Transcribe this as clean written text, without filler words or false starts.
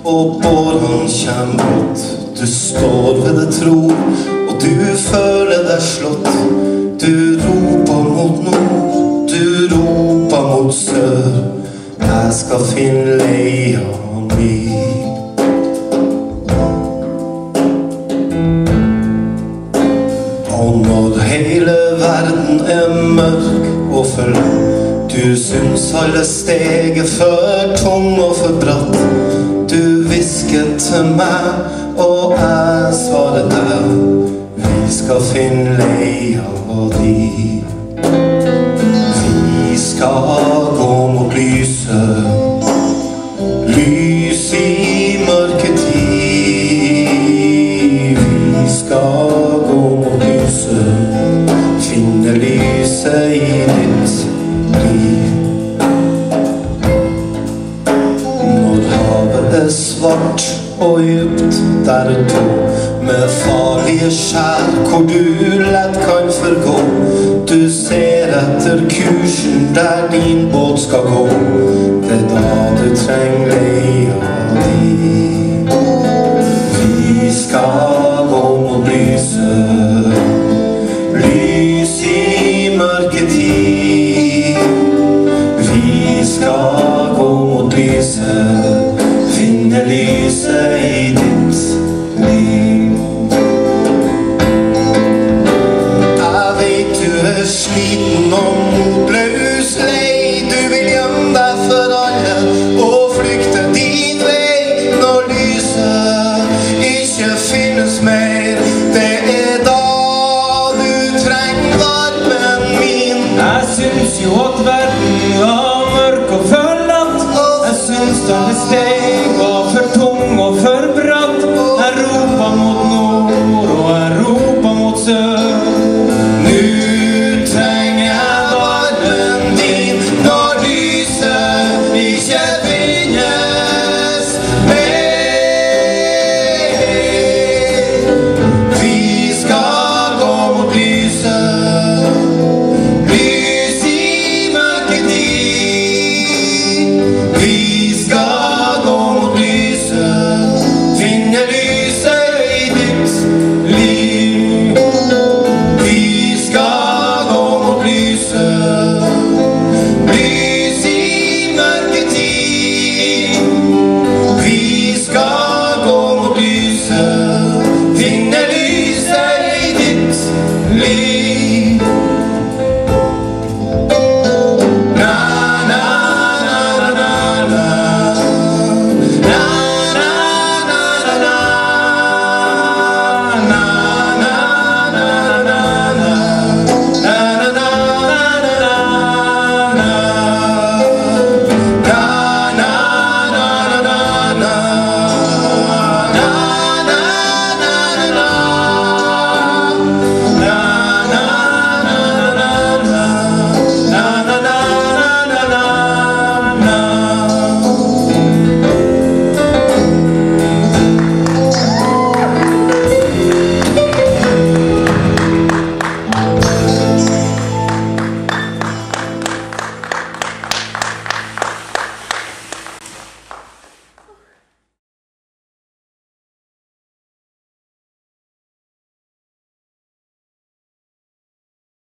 og båren kjem brått. Du står ved det tro, og du føler deg slått. Du roper mot nord, du roper mot sør. Jeg skal finne leia mi. Og når hele verden mørk og for lang, du syns alle steg for tung og for bratt. Du hvisker til meg, og jeg svarer deg, vi skal finne leia di. Vi skal gå mot lyset, lys i mørketid. Vi skal gå mot lyset, finne lyset i ditt liv. Når havet svart og djupt der ute, med farlige skjær hvor du lett kan forgå. Du ser etter kursen der din båt skal gå. Det da du trenger leia di. Vi skal gå mot lyset, lys i mørketid. Vi skal gå mot lyset, finne lyset i ditt liv. Jeg vet du sliten og motløs lei. Du vil gjemme deg for alle og flykte din vei. Når lyset ikke finnes mer, det da du trenger varmen min. Jeg syns jo at verden var mørk og forlatt. Jeg syns alle steg var